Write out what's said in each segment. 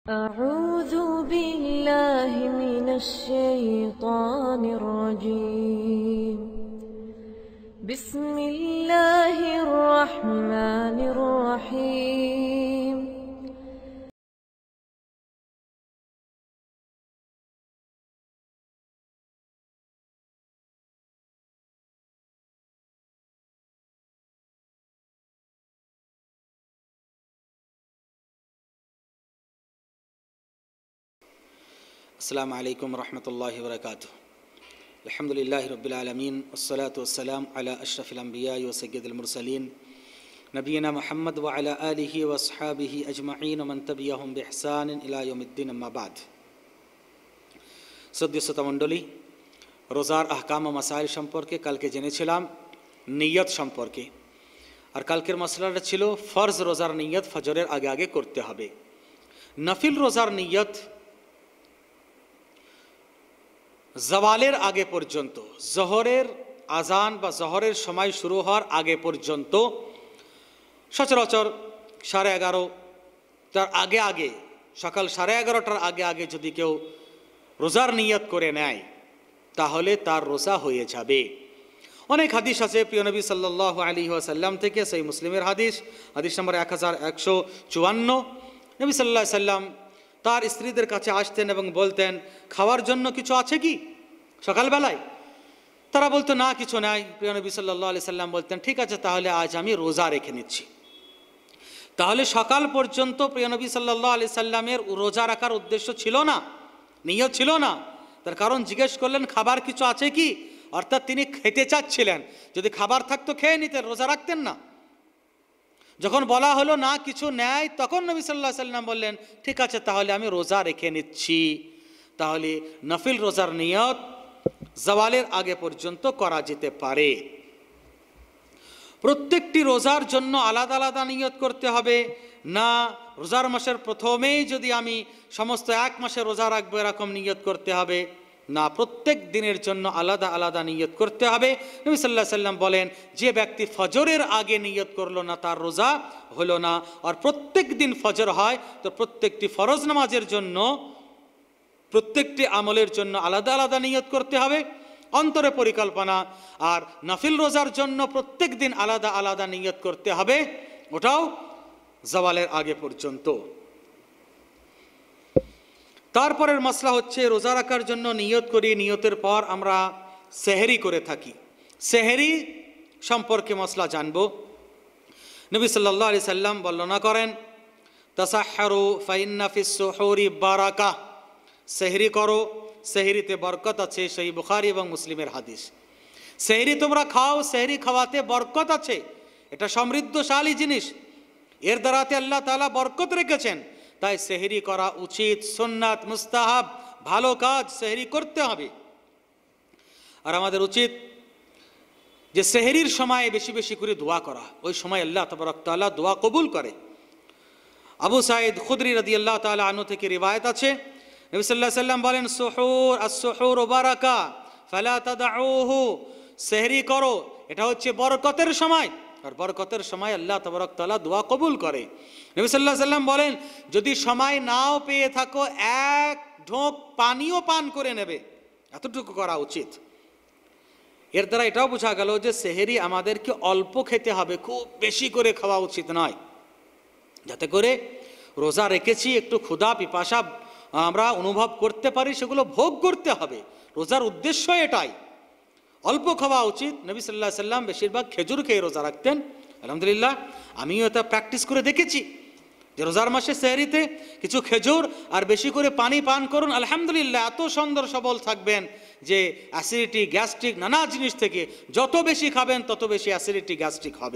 أعوذ بالله من الشيطان الرجيم بسم الله الرحمن الرحيم अस्सलामु अलैकुम रहमतुल्लाहि व बरकातुहू। अल्हम्दुलिल्लाहि रब्बिल आलमीन वस्सलातु वस्सलामु अला अशरफिल अंबिया व सय्यिदिल मुरसलीन नबीना मुहम्मद व अला आलिहि व अस्हाबिहि अजमाइन व मन तबिअहुम बिइहसान इला यौमिद्दीन अम्मा बाद। सद्यश्रोता मंडली, रोजार अहकाम व मसाइल सम्पर्के कालके জেনেছিলাম নিয়ত সম্পর্কে। আর কালকের মশলাটা ছিল ফরজ রোজার নিয়ত ফজরের আগে আগে করতে হবে। নফিল রোজার নিয়ত জওয়ালের আগে পর্যন্ত, জোহরের আজান বা জোহরের সময় শুরু হওয়ার আগে পর্যন্ত, সচরাচর 11:30টার আগে আগে, সকাল 11:30টার আগে আগে যদি কেউ রোজার নিয়ত করে নেয় তাহলে তার রোজা হয়ে যাবে। অনেক হাদিস আছে প্রিয় নবী সাল্লাল্লাহু আলাইহি ওয়াসাল্লাম থেকে, সেই মুসলিমের হাদিস, হাদিস নম্বর 1154। নবী সাল্লাল্লাহু আলাইহি সাল্লাম তার স্ত্রীদের কাছে আসতেন এবং বলতেন, খাওয়ার জন্য কিছু আছে কি সকালবেলায়? তারা বলতো না, কিছু নাই। প্রিয় নবী সাল্লাল্লাহু আলাইহি সাল্লাম বলতেন, ঠিক আছে, তাহলে আজ আমি রোজা রেখে নিচ্ছি। তাহলে সকাল পর্যন্ত প্রিয় নবী সাল্লাল্লাহু আলাইহি সাল্লামের রোজা রাখার উদ্দেশ্য ছিল না, নিয়ত ছিল না। তার কারণ জিজ্ঞেস করলেন, খাবার কিছু আছে কি? অর্থাৎ তিনি খেতে চাচ্ছিলেন। যদি খাবার থাকতো খেয়ে নিতেন, রোজা রাখতেন না। যখন বলা হলো না কিছু নেয়, তখন নবী সাল্লাল্লাহু আলাইহি সাল্লাম বললেন, ঠিক আছে, তাহলে আমি রোজা রেখে নিচ্ছি। তাহলে নফিল রোজার নিয়ত জওয়ালের আগে পর্যন্ত করা যেতে পারে। প্রত্যেকটি রোজার জন্য আলাদা আলাদা নিয়ত করতে হবে না রোজার মাসের প্রথমেই যদি আমি সমস্ত এক মাসে রোজা রাখবো এরকম নিয়ত করতে হবে না, প্রত্যেক দিনের জন্য আলাদা আলাদা নিয়ত করতে হবে। নবী সাল্লাল্লাহু আলাইহি সাল্লাম বলেন, যে ব্যক্তি ফজরের আগে নিয়ত করলো না তার রোজা হলো না। আর প্রত্যেক দিন ফজর হয়, তো প্রত্যেকটি ফরজ নামাজের জন্য, প্রত্যেকটি আমলের জন্য আলাদা আলাদা নিয়ত করতে হবে, অন্তরে পরিকল্পনা। আর নফিল রোজার জন্য প্রত্যেক দিন আলাদা আলাদা নিয়ত করতে হবে, ওটাও জওয়ালের আগে পর্যন্ত। তারপরের মাসলা হচ্ছে, রোজা রাখার জন্য নিয়ত করি, নিয়তের পর আমরা সেহরি করে থাকি। সেহরি সম্পর্কে মাসলা জানব। নবী সাল্লাল্লাহু আলাইহি সাল্লাম বর্ণনা করেন, তাসাহহারু ফাইন্না ফিস সুহুরি বারাকা, সেহরি করো, সেহরিতে বরকত আছে। সেই বুখারী এবং মুসলিমের হাদিস। সেহরি তোমরা খাও, সেহরি খাওয়াতে বরকত আছে, এটা সমৃদ্ধশালী জিনিস, এর দ্বারাতে আল্লাহ তাআলা বরকত রেখেছেন। তাই সেহরি করা উচিত, সুন্নাত, মুস্তাহাব, ভালো কাজ, সেহরি করতে হবে। আর আমাদের উচিত যে সেহরির সময় বেশি বেশি করে দোয়া করা, ওই সময় আল্লাহ তাবারক তাআলা দোয়া কবুল করে। আবু সাঈদ খুদরি রাদিয়াল্লাহু তাআলা আনহু থেকে রিওয়ায়াত আছে, নবী সাল্লাল্লাহু আলাইহি সাল্লাম বলেন, সুহুর আস-সুহুর বারাকা ফালা তাদউহু, সেহরি করো, এটা হচ্ছে বরকতের সময়। আর বরকতের সময় আল্লাহ তাবারক তাআলা দোয়া কবুল করে। নবী সাল্লাল্লাহু আলাইহি সাল্লাম বলেন, যদি সময় নাও পেয়ে থাকো, এক ঢোক পানিও পান করে নেবে, এতটুকু করা উচিত। এর দ্বারা এটাও বোঝা গেল যে সেহরি আমাদেরকে অল্প খেতে হবে, খুব বেশি করে খাওয়া উচিত নয়, যাতে করে রোজা রেখেছি একটু ক্ষুধা পিপাসা আমরা অনুভব করতে পারি, সেগুলো ভোগ করতে হবে। রোজার উদ্দেশ্য এটাই, অল্প খাওয়া উচিত। নবী সাল্লাল্লাহু আলাইহি সাল্লাম বেশিরভাগ খেজুর খেয়ে রোজা রাখতেন। আলহামদুলিল্লাহ, আমিও এটা প্র্যাকটিস করে দেখেছি যে রোজার মাসে সেহরিতে কিছু খেজুর আর বেশি করে পানি পান করুন। আলহামদুলিল্লাহ, এত সুন্দর সবল থাকবেন যে অ্যাসিডিটি, গ্যাস্ট্রিক, নানা জিনিস থেকে যত বেশি খাবেন তত বেশি অ্যাসিডিটি, গ্যাস্ট্রিক হবে।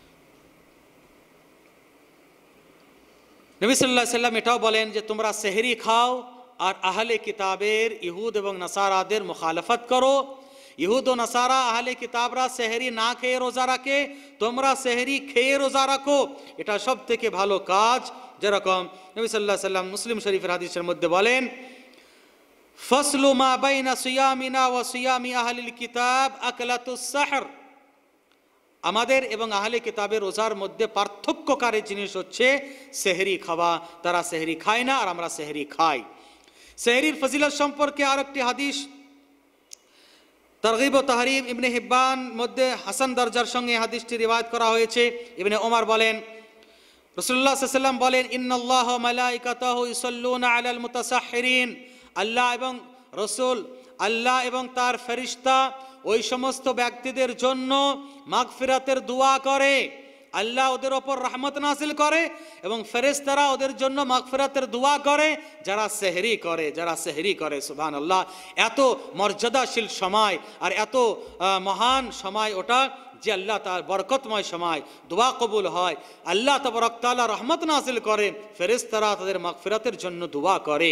নবী সাল্লাল্লাহু আলাইহি সাল্লাম এটাও বলেন যে তোমরা সেহরি খাও আর আহলে কিতাবের, ইহুদ এবং নাসারাদের মুখালাফত করো। ইহুদ ও নাসারা, আহলে কিতাবরা সেহরি না খেয়ে রোজা রাখে, তোমরা সেহরি খেয়ে রোজা রাখো, এটা সব থেকে ভালো কাজ। যেরকম নবী সাল্লাল্লাহু আলাইহি সাল্লাম মুসলিম শরীফের হাদিসের মধ্যে বলেন, ফাসলু মা বাইনা সিয়ামিনা ওয়া সিয়ামি আহলিল কিতাব আকলাতুস সাহর, আমাদের এবং আহলে কিতাবের রোজার মধ্যে পার্থক্যকারী জিনিস হচ্ছে সেহরি খাওয়া। তারা সেহরি খায় না আর আমরা সেহরি খাই। সেহরির ফজিলত সম্পর্কে আরেকটি হাদিস তারগিব ও তাহরিব ইবনে হিব্বান মধ্যে হাসান দরজার সঙ্গে হাদিসটি রিওয়ায়াত করা হয়েছে। ইবনে ওমর বলেন, রাসূলুল্লাহ সাল্লাল্লাহু আলাইহি ওয়াসাল্লাম বলেন, ইন্নাল্লাহ ওয়া মালাইকাতাহু ইউসাল্লুনা আলাল মুতাসাহহিরিন, আল্লাহ এবং রাসূল, আল্লাহ এবং তার ফেরেশতা ওই সমস্ত ব্যক্তিদের জন্য মাগফিরাতের দোয়া করে। আল্লাহ ওদের ওপর রহমত নাযিল করে এবং ফেরেশতারা ওদের জন্য মাগফিরাতের দোয়া করে যারা সেহরি করে, যারা সেহরি করে। সুবহানাল্লাহ, এত মর্যাদাশীল সময় আর এত মহান সময় ওটা, যে আল্লাহ তার বরকতময় সময়, দোয়া কবুল হয়, আল্লাহ তাবারক তাআলা রহমত নাযিল করে, ফেরেশতারা তাদের মাগফিরাতের জন্য দোয়া করে।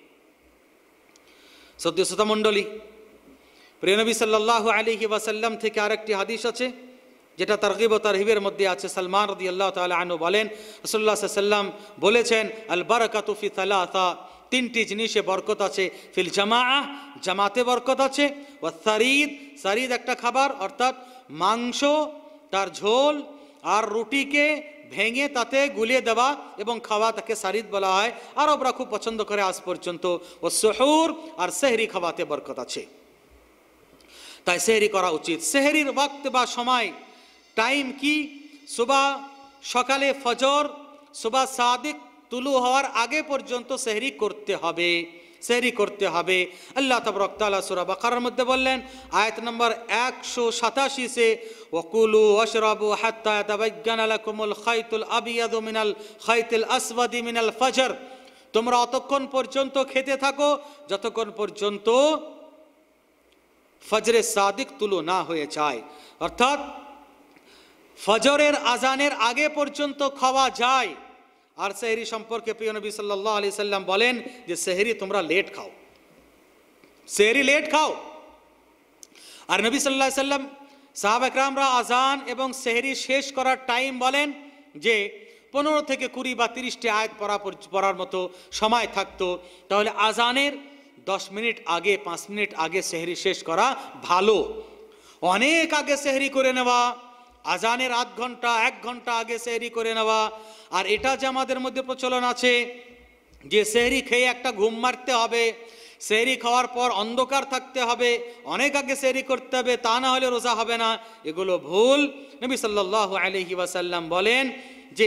সদস্যতা মণ্ডলী, প্রিয় নবী সাল্লাল্লাহু আলাইহি ওয়াসাল্লাম থেকে আরেকটি হাদিস আছে যেটা তারগিব ও তারহিবের মধ্যে আছে। সালমান রাদিয়াল্লাহু তাআলা আনহু বলেন, রাসূলুল্লাহ সাল্লাল্লাহু আলাইহি ওয়াসাল্লাম বলেছেন, আল বারাকাতু ফি সালাসা, তিনটি জিনিসে বরকত আছে। ফিল জামাআহ, জামাতে বরকত আছে। ওয়াস সারিদ, সারিদ একটা খাবার অর্থাৎ মাংস, তার ঝোল আর রুটিকে ভেঙে তাতে গুলিয়ে দেওয়া এবং খাওয়া, তাকে সারিদ বলা হয়। আরবরা খুব পছন্দ করে আজ পর্যন্ত। ও সুহুর, আর সেহরি খাওয়াতে বরকত আছে, তাই সেহরি করা উচিত। সেহরির ওয়াক্ত বা সময়, টাইম কি? সুবহ সকালে ফজর, সুবহ সাদিক তুলু হওয়ার আগে পর্যন্ত সেহরি করতে হবে, সেহরি করতে হবে। আল্লাহ তাবারক তাআলা সূরা বাকারার মধ্যে বললেন, আয়াত নম্বর 187 সে, ওয়াকুলু ওয়াশরাবু হাত্তা ইয়াতাবায়্যানা লাকুমুল খাইতুল আবিয়াদু মিনাল খাইতিল আসওয়াদি মিনাল ফজর, তোমরা অতক্ষণ পর্যন্ত খেতে থাকো যতক্ষণ পর্যন্ত ফজরে সাদিক তুলো না হয়ে যায়। অর্থাৎ ফজরের আজানের আগে পর্যন্ত খাওয়া যায়। আর সেহরি সম্পর্কে প্রিয় নবী সাল্লাল্লাহু আলাইহি সাল্লাম বলেন যে সেহরি তোমরা লেট খাও, সেহরি লেট খাও। আর নবী সাল্লাল্লাহু আলাইহি সাল্লাম সাহাবা একরামরা আজান এবং সেহরি শেষ করার টাইম বলেন যে 15 থেকে 20 বা 30টি আয়াত পড়ার মতো সময় থাকতো। তাহলে আজানের 10 মিনিট আগে, 5 মিনিট আগে সেহরি শেষ করা ভালো। অনেক আগে সেহরি করে নেওয়া, আজানের আধ ঘন্টা 1 ঘন্টা আগে সেহরি করে নেওয়া, আর এটা যে আমাদের মধ্যে প্রচলন আছে যে সেহরি খেয়ে একটা ঘুম মারতে হবে, সেহরি খাওয়ার পর অন্ধকার থাকতে হবে, অনেক আগে সেহরি করতে হবে, তা না হলে রোজা হবে না, এগুলো ভুল। নবী সাল্লাল্লাহু আলাইহি ওয়াসাল্লাম বলেন যে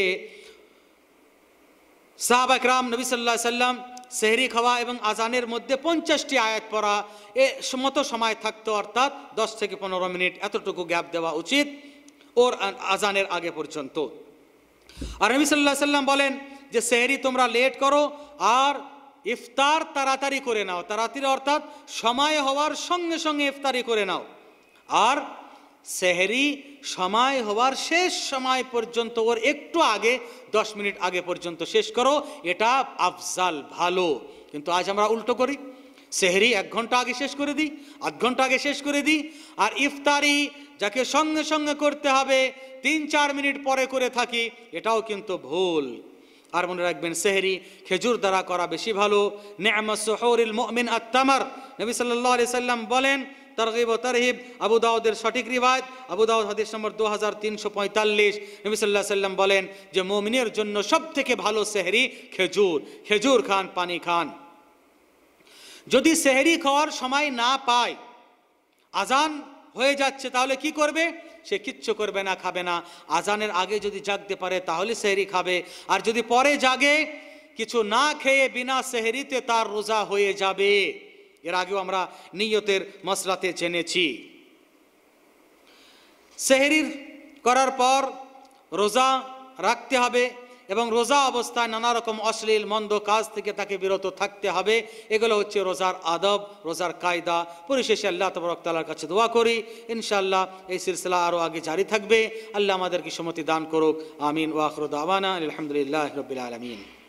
সাহাবা একরাম নবী সাল্লাল্লাহু আলাইহি ওয়াসাল্লাম সেহরি খাওয়া এবং আজানের মধ্যে 50টি আয়াত পড়া এ মতো সময় থাকতো, অর্থাৎ 10 থেকে 15 মিনিট এতটুকু গ্যাপ দেওয়া উচিত ওর আজানের আগে পর্যন্ত। আর নবী সাল্লাল্লাহু আলাইহি ওয়াসাল্লাম বলেন যে সেহরি তোমরা লেট করো আর ইফতার তাড়াতাড়ি করে নাও, তাড়াতাড়ি অর্থাৎ সময় হওয়ার সঙ্গে সঙ্গে ইফতারি করে নাও। আর সেহরি সময় হওয়ার শেষ সময় পর্যন্ত, ওর একটু আগে 10 মিনিট আগে পর্যন্ত শেষ করো, এটা আফজাল, ভালো। কিন্তু আজ আমরা উল্টো করি, সেহরি 1 ঘন্টা আগে শেষ করে দিই, আধ ঘন্টা আগে শেষ করে দিই, আর ইফতারি যাকে সঙ্গে সঙ্গে করতে হবে 3-4 মিনিট পরে করে থাকি, এটাও কিন্তু ভুল। আর মনে রাখবেন সেহরি খেজুর দ্বারা করা বেশি ভালো। নি'মাস সুহুরিল মুমিন আত-তামার, নবী সাল্লাল্লাহু আলাইহি সাল্লাম বলেন, তারগিব ও তারহিব, আবু দাউদের সঠিক রিওয়ায়াত, আবু দাউদ হাদিস নম্বর 2345, নবী সাল্লাল্লাহু আলাইহি সাল্লাম বলেন যে মুমিনের জন্য সবথেকে ভালো সেহরি খেজুর, খেজুর খান, পানি খান। যদি সেহরি খাওয়ার সময় না পায়, আজান হয়ে যাচ্ছে, তাহলে কি করবে? সে কিচ্ছু করবে না, খাবে না। আজানের আগে যদি জাগতে পারে তাহলে সেহরি খাবে, আর যদি পরে জাগে কিছু না খেয়ে বিনা সেহরিতে তার রোজা হয়ে যাবে। এর আগেও আমরা নিয়তের মসলাতে জেনেছি। সেহরির করার পর রোজা রাখতে হবে এবং রোজা অবস্থায় নানা রকম অশ্লীল মন্দ কাজ থেকে তাকে বিরত থাকতে হবে। এগুলো হচ্ছে রোজার আদব, রোজার কায়দা। পরিশেষে আল্লাহ তাবারক তাআলার কাছে দোয়া করি, ইনশাআল্লাহ এই সিলসিলা আরও আগে জারি থাকবে। আল্লাহ আমাদেরকে সম্মতি দান করুক, আমিন। ওয়া আখিরু দাওয়ানা আলহামদুলিল্লাহি রাব্বিল আলামিন।